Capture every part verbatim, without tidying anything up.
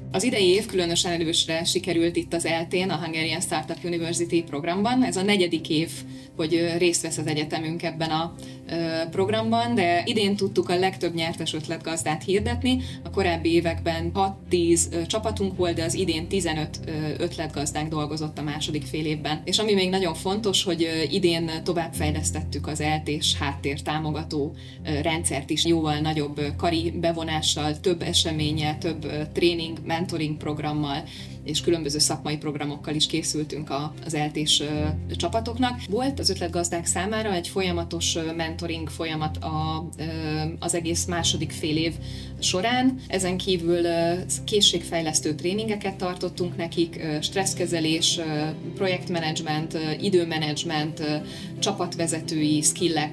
Az idei év különösen elősre sikerült itt az é el té-n, a Hungarian Startup University programban. Ez a negyedik év, hogy részt vesz az egyetemünk ebben a programban, de idén tudtuk a legtöbb nyertes ötletgazdát hirdetni. A korábbi években hat-tíz csapatunk volt, de az idén tizenöt ötletgazdánk dolgozott a második fél évben. És ami még nagyon fontos, hogy idén továbbfejlesztettük az é el té-s háttér támogató rendszert is, jóval nagyobb kari bevonással, több eseménnyel, több tréning, mentoring programmal és különböző szakmai programokkal is készültünk az é el té-s csapatoknak. Volt az ötletgazdák számára egy folyamatos mentoring folyamat az egész második fél év során. Ezen kívül készségfejlesztő tréningeket tartottunk nekik, stresszkezelés, projektmenedzsment, időmenedzsment, csapatvezetői skillek.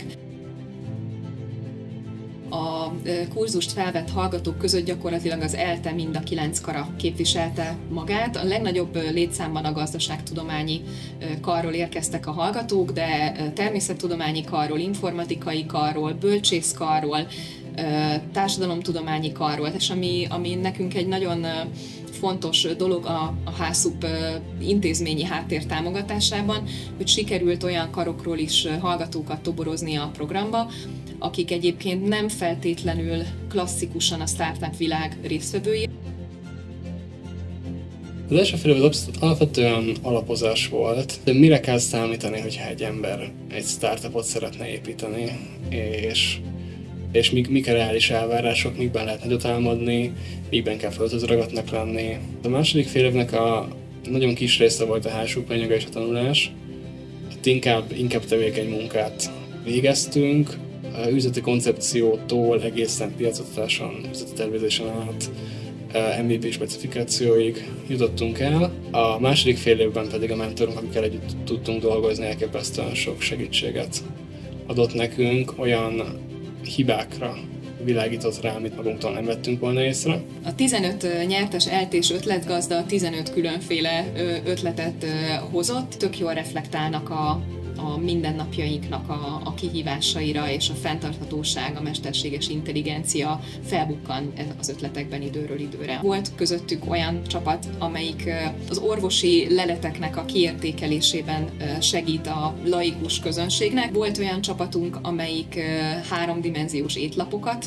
A kurzust felvett hallgatók között gyakorlatilag az é el té mind a kilenc kara képviselte magát. A legnagyobb létszámban a gazdaságtudományi karról érkeztek a hallgatók, de természettudományi karról, informatikai karról, bölcsészkarról, társadalomtudományi karról, és ami, ami nekünk egy nagyon fontos dolog a, a HÁSZUP intézményi háttér támogatásában, hogy sikerült olyan karokról is hallgatókat toborozni a programba, akik egyébként nem feltétlenül klasszikusan a startup világ résztvevői. Az első fél év alapvetően alapozás volt, de mire kell számítani, hogyha egy ember egy startupot szeretne építeni, és, és mik, mik a reális elvárások, mikben lehet nagyot álmodni, mikben kell földhözragadnak lenni. A második fél évnek a nagyon kis része volt a HÁSUP anyaga és a tanulás, hát inkább, inkább tevékeny munkát végeztünk, üzleti koncepciótól egészen piacoktatáson, üzleti tervezésen át em vé pé specifikációig jutottunk el. A második fél évben pedig a mentorunk, akikkel együtt tudtunk dolgozni, elképesztően sok segítséget adott nekünk, olyan hibákra világított rá, amit magunktól nem vettünk volna észre. A tizenöt nyertes é el té-s ötletgazda tizenöt különféle ötletet hozott, tök jól reflektálnak a a mindennapjainknak a, a kihívásaira, és a fenntarthatóság, a mesterséges intelligencia felbukkan az ötletekben időről időre. Volt közöttük olyan csapat, amelyik az orvosi leleteknek a kiértékelésében segít a laikus közönségnek. Volt olyan csapatunk, amelyik háromdimenziós étlapokat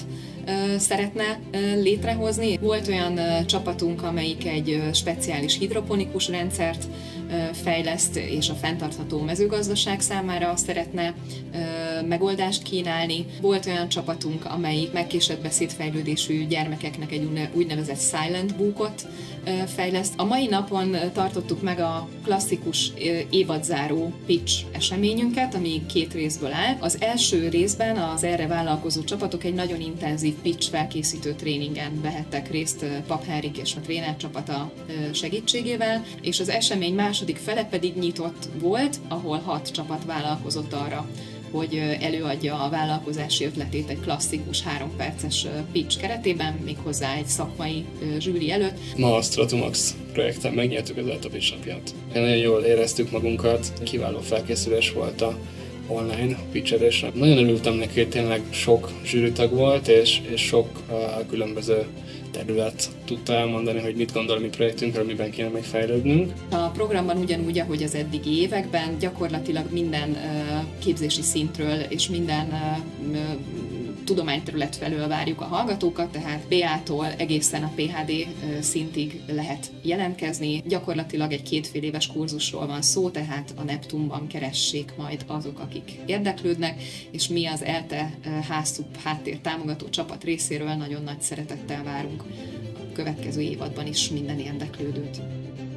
szeretne létrehozni. Volt olyan csapatunk, amelyik egy speciális hidroponikus rendszert fejleszt, és a fenntartható mezőgazdaság számára szeretne megoldást kínálni. Volt olyan csapatunk, amelyik megkésett beszédfejlődésű gyermekeknek egy úgynevezett silent bookot fejleszt. A mai napon tartottuk meg a klasszikus évadzáró pitch eseményünket, ami két részből áll. Az első részben az erre vállalkozó csapatok egy nagyon intenzív pitch felkészítő tréningen vehettek részt Pap Henrik és a tréner csapata segítségével, és az esemény második fele pedig nyitott volt, ahol hat csapat vállalkozott arra, hogy előadja a vállalkozási ötletét egy klasszikus három perces pitch keretében, méghozzá egy szakmai zsűri előtt. Ma a Stratomax projekten megnyertük az ELTE Pitch napját. Nagyon jól éreztük magunkat, kiváló felkészülés volt a online pitcherésre. Nagyon örültem neki, hogy tényleg sok zsűritag volt, és, és sok uh, különböző terület tudta elmondani, hogy mit gondol a mi projektünkről, miben kéne még fejlődnünk. A programban ugyanúgy, ahogy az eddigi években, gyakorlatilag minden uh, képzési szintről és minden uh, tudományterület felől várjuk a hallgatókat, tehát bé á-tól egészen a pé há dé szintig lehet jelentkezni. Gyakorlatilag egy kétfél éves kurzusról van szó, tehát a Neptunban keressék majd azok, akik érdeklődnek, és mi az ELTE HÁSZUP háttér támogató csapat részéről nagyon nagy szeretettel várunk a következő évadban is minden érdeklődőt.